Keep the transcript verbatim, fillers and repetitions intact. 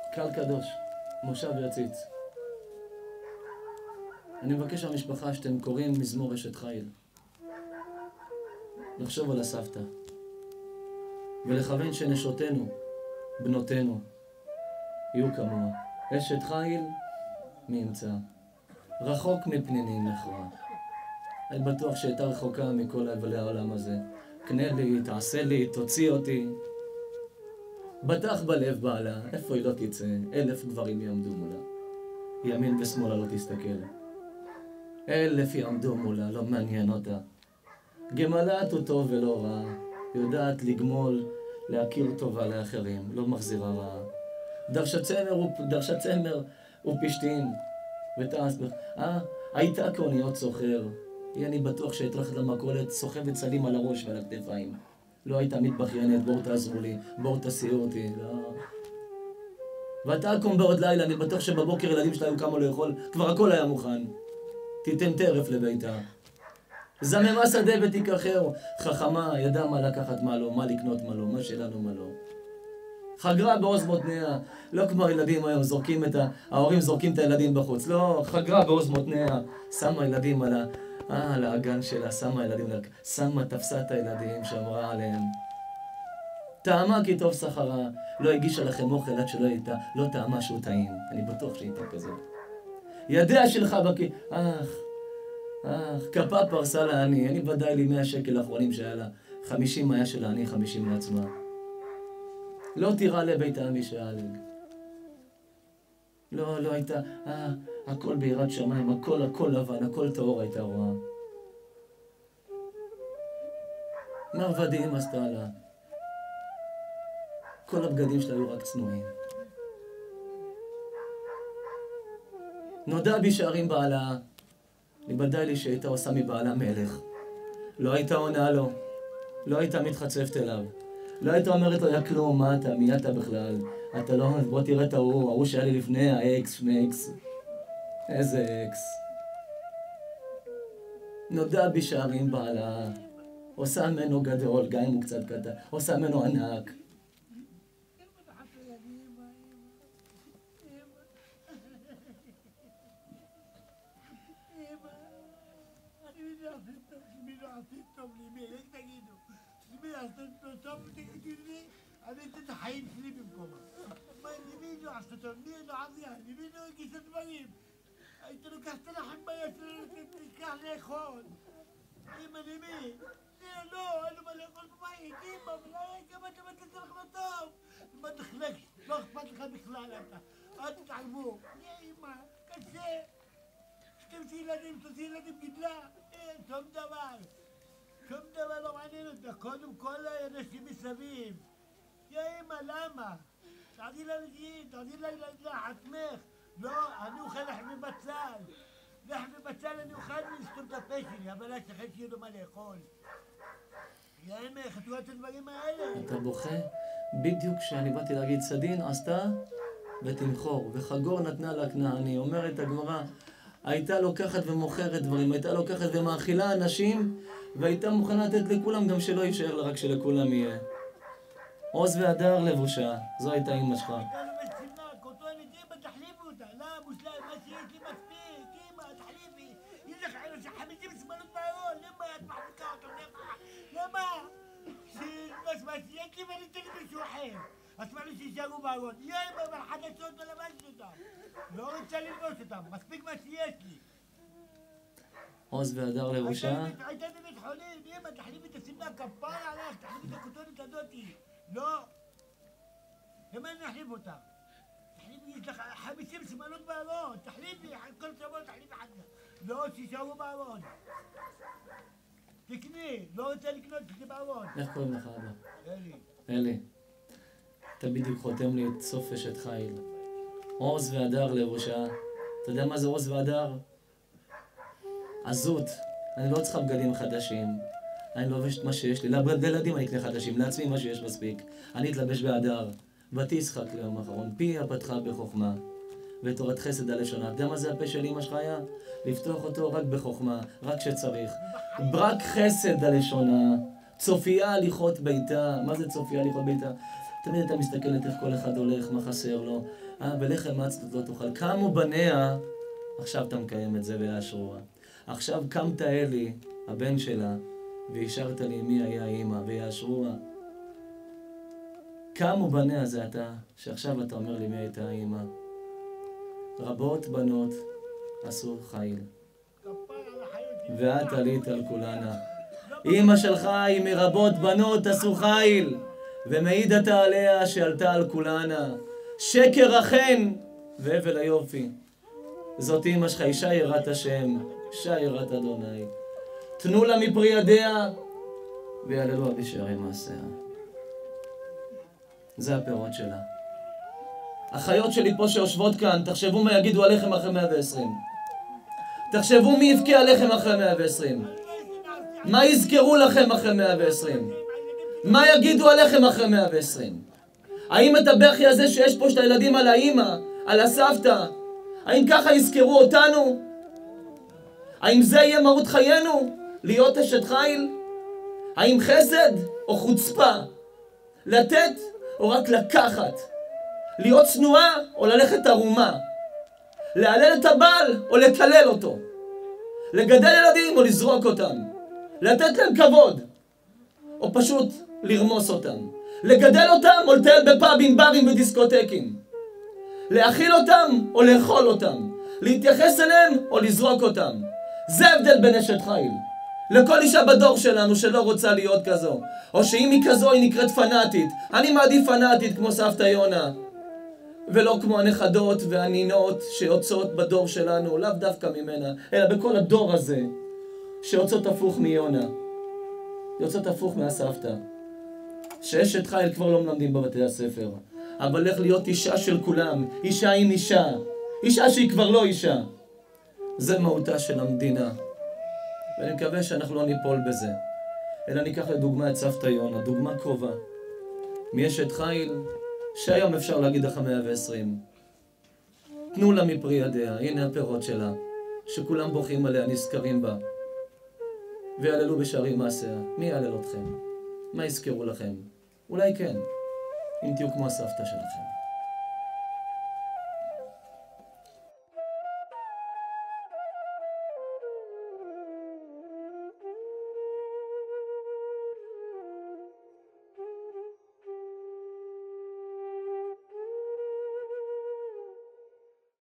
קהל קדוש, מושב יציץ. אני מבקש מהמשפחה שאתם קוראים מזמור אשת חיל. לחשוב על הסבתא. ולכוון שנשותינו, בנותינו, יהיו כמוה. אשת חיל, מי ימצא? רחוק מפנינים נחרא. אני בטוח שהייתה רחוקה מכל הבלי העולם הזה. קנה לי, תעשה לי, תוציא אותי. בטח בלב בעלה, איפה היא לא תצא? אלף גברים יעמדו מולה. ימין ושמאלה לא תסתכל. אלף יעמדו מולה, לא מעניין אותה. גמלת הוא טוב ולא רע. יודעת לגמול, להכיר טובה לאחרים, לא מחזירה רעה. דרשת צמר, דרשת צמר ופשתים. ותעש בך. אה, הייתה קוניות סוחר. היא אני בטוח שהיית הולכת למכולת, סוחבת סלים על הראש ועל הכתפיים. לא הייתה מתבחיינת, בואו תעזרו לי, בואו תסיעו אותי, לא. ואתה קום בעוד לילה, אני בטוח שבבוקר ילדים שלה היו כמה לא יכול, כבר הכל היה מוכן. תיתן טרף לביתה. זממה שדה ותיקחר, חכמה, ידע מה לקחת מה לא, מה לקנות מה לא, מה שלנו מה לא. חגרה בעוז מותניה, לא כמו הילדים היום, זורקים את ה... ההורים זורקים את הילדים בחוץ, לא, חגרה בעוז מותניה, שמה ילדים על ה... אה, על האגן שלה, שמה ילדים, שמה תפסה את הילדים שאמרה עליהם. טעמה כי טוב שכרה, לא הגישה לכם אוכל עד שלא הייתה, לא טעמה שהוא טעים, אני בטוח שהייתה כזאת. ידיה שלך בקי, אך, אך, כפה פרסה לעני, אני ודאי לי מאה שקל האחרונים שהיה לה, חמישים היה של העני, חמישים לעצמה. לא תיראה לבית העמי שאלג. לא, לא הייתה, אה, הכל בירת שמיים, הכל, הכל לבן, הכל טהור הייתה רואה. מרבדים עשתה לה. כל הבגדים שלה היו רק צנועים. נודע בי שערים בעלה, לבדי לי שהייתה עושה מבעלה מלך. לא הייתה עונה לו, לא הייתה מתחצפת אליו. לא הייתה אומרת לו, יא כלום, מה אתה, מי אתה בכלל? אתה לא, בוא תראה את ההוא, ההוא שהיה לי לפני, האקס, שני אקס. איזה אקס. נודע בי שערים בעלה, עושה ממנו גדול, גם אם הוא קצת קטן, עושה ממנו ענק. אני אתן את החיים שלי במקומה. מה, למי לא עשת אותו? מי לא עזיה? למי לא הגיש את הדברים? היית לוקחת לחם ביד שלו, תיקח לאכול. אמא, למי? לא, אין לו מה לאכול בבית. אמא, אולי גם אתה מתלת לך לא טוב. מה תחלק? לא אכפת לך בכלל אתה. אל תתעלמו. אמא, קשה. שתמסי ילדים, תעשי ילדים גידלה. אין, שום דבר. שום דבר לא מעניין אותה. קודם כל האנשים מסביב. יא אמא, למה? תעדי לילדים, תעדי לעצמך. לא, אני אוכל לחמי בצל. לחמי בצל אני אוכל לסתום את הפה שלי, אבל יש לכם שיהיה לו מה לאכול. יא אמא, חתו את הדברים האלה. אתה בוכה? בדיוק כשאני באתי להגיד, סדין עשתה ותמחור, וחגור נתנה לה כנעני. אומרת הגמרא, הייתה לוקחת ומוכרת דברים, הייתה לוקחת ומאכילה אנשים, והייתה מוכנה לתת לכולם, גם שלא יישאר לה, רק שלכולם יהיה. עוז והדר לבושה, זו הייתה אמא שלך. הייתה לו בצמנה, קוטונית, אמא תחליפי אותה. לא, מושלם, מה שיש לי מספיק, אמא תחליפי. יש לך ערב שחמישים שמאלות בארון, למה את מחזיקה אותו, למה? למה? שבס מה שיש לי ואני אתן לי מישהו אחר. אז מה לי שישארו בארון? יא אמא, אבל חדשות לא לבשתי אותם. לא רוצה ללבוש אותם, מספיק מה שיש לי. עוז והדר לבושה. הייתה בבית חולים, אמא תחליפי את השמלה, כפרה עליך, תחליפי את הקוטונית הזאתי. לא. למה אני אחליף אותה? תחליפי, יש לך חמישים שמלות בארון, תחליפי, כל שבוע תחליפי חדשה. לא, שישארו בארון. תקני, לא רוצה לקנות, תקני בארון. איך קוראים לך אבא? אלי. אלי. אתה בדיוק חותם לי את סוף אשת חיל. עוז והדר לבושה. אתה יודע מה זה עוז והדר? עזות. אני לא צריכה בגדים חדשים. אני לובש את מה שיש לי. לילדים אני אקנה חדשים, לעצמי מה שיש מספיק. אני אתלבש בהדר. ותשחק ליום האחרון. פיה פתחה בחוכמה. ותורת חסד הלשונה. אתה יודע מה זה הפה של אמא שלך היה? לפתוח אותו רק בחוכמה, רק שצריך. ברק חסד הלשונה. צופיה הליכות ביתה. מה זה צופיה הליכות ביתה? תמיד אתה מסתכלת איך כל אחד הולך, מה חסר לו. אה, ולחם מצות לא תאכל. קמו בניה, עכשיו אתה מקיים את זה ויאשרוה. עכשיו קמת אלי, הבן שלה, והשארת לי מי היה אימא, ויאשרוה. קמו בניה זה אתה, שעכשיו אתה אומר לי מי הייתה אימא. רבות בנות עשו חיל, ואת עלית על כולנה. אמא שלך היא מרבות בנות עשו חיל, ומעידת עליה שעלתה על כולנה. שקר אכן והבל היופי. זאת אמא שלך, אישה יראת השם, אישה יראת אדוני. תנו לה מפרי ידיה, ויעללוה בשערי מעשיה. זה הפירות שלה. החיות שלי פה שיושבות כאן, תחשבו מה יגידו עליכם אחרי מאה ועשרים. תחשבו מי יבכה עליכם אחרי מאה ועשרים. מה יזכרו לכם אחרי מאה ועשרים? מה יגידו עליכם אחרי מאה ועשרים? האם את הבכי הזה שיש פה של הילדים על האמא, על הסבתא, האם ככה יזכרו אותנו? האם זה יהיה מהות חיינו? להיות אשת חיל? האם חסד או חוצפה? לתת או רק לקחת? להיות צנועה או ללכת ערומה? להלל את הבעל או לקלל אותו? לגדל ילדים או לזרוק אותם? לתת להם כבוד או פשוט לרמוס אותם? לגדל אותם או לטייל בפאבים, ברים ודיסקוטקים? להאכיל אותם או לאכול אותם? להתייחס אליהם או לזרוק אותם? זה ההבדל בין אשת חיל. לכל אישה בדור שלנו שלא רוצה להיות כזו, או שאם היא כזו היא נקראת פנאטית. אני מעדיף פנאטית כמו סבתא יונה, ולא כמו הנכדות והנינות שיוצאות בדור שלנו, לאו דווקא ממנה, אלא בכל הדור הזה שיוצאות הפוך מיונה, יוצאות הפוך מהסבתא. שאשת חיל כבר לא מלמדים בבתי הספר, אבל לך להיות אישה של כולם, אישה עם אישה, אישה שהיא כבר לא אישה. זה מהותה של המדינה, ואני מקווה שאנחנו לא ניפול בזה, אלא ניקח לדוגמה את סבתא יונה, דוגמה קרובה מאשת חיל שהיום אפשר להגיד אחרי מאה ועשרים. תנו לה מפרי ידיה, הנה הפירות שלה, שכולם בוכים עליה, נזכרים בה, ויעללו בשערי מעשיה. מי יעלל אתכם? מה יזכרו לכם? אולי כן, אם תהיו כמו הסבתא שלכם.